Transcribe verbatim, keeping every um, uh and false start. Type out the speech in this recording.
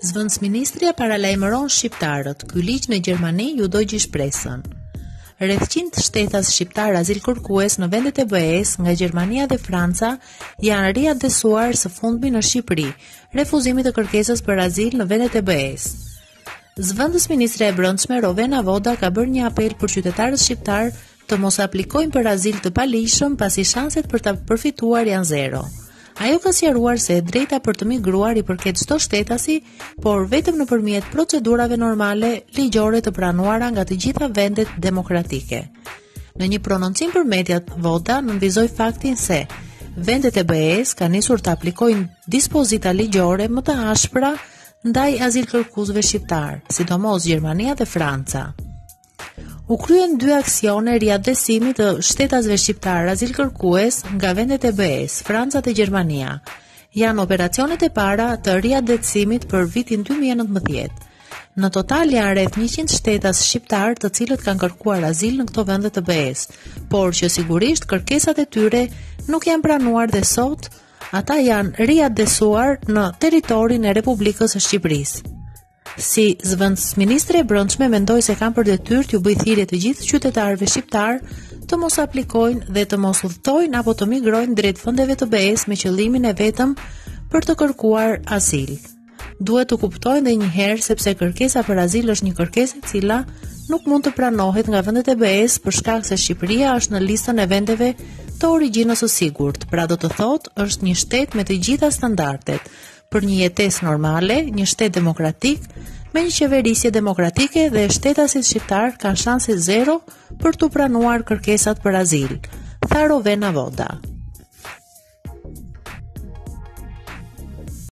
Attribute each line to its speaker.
Speaker 1: Zëvendësministria paralajmëron shqiptarët, ky ligj në Gjermani ju dogji shpresën. Rreth qind shtetas shqiptar azil kërkues në vendet e B E-s nga Gjermania dhe Franca janë riadesuar së fundmi në Shqipëri, refuzimi të kërkesës për azil në vendet e B E-s. Zëvendësministra e Brendshme Rovena Voda ka bërë një apel për qytetarët shqiptar të mos aplikojnë për azil të palishëm pasi shanset për ta përfituar janë zero. Ajo ka sqaruar se e drejta për të migruar i përket çdo shtetasi, por vetëm nëpërmjet procedurave normale ligjore të pranuara nga të gjitha vendet demokratike. Në një prononcim për mediat, Voda nënvizoi faktin se vendet e B E-s kanë nisur të aplikojnë dispozita ligjore më të ashpra ndaj azil kërkuesve shqiptar, sidomos Gjermania dhe Franca. U kryen dy aksione riadesimi të shtetasve shqiptar azil kërkues nga vendet e B E-s, Franca dhe Gjermania. Janë operacionet e para të riadesimit për vitin dy mijë e nëntëmbëdhjetë. Në total janë rreth njëqind shtetas shqiptar të cilët kanë kërkuar azil në këto vende të B E-s, por që sigurisht kërkesat e tyre nuk janë pranuar dhe sot ata janë riadesuar në territorin e Republikës së Shqipërisë. Si zëvendësministre e Brendshme mendoj se kanë për detyrë t'ju bëjë thirrje të gjithë qytetarëve shqiptar të mos aplikojnë dhe të mos udhtojnë apo të migrojnë drejt vendeve të B E-s me qëllimin e vetëm për të kërkuar azil. Duhet të kuptojnë dhe një herë sepse kërkesa për azil është një kërkesë e cila nuk mund të pranohet nga vendet e B E-s për shkak se Shqipëria është në listën e vendeve të origjinës së sigurt, pra do të thotë është një shtet me të gjitha standardet për një jetesë normale, një shtet demokratik, me një qeverisje demokratike dhe shtetasit shqiptar kanë shanse zero për të pranuar kërkesat për azil, tha Rovena Voda.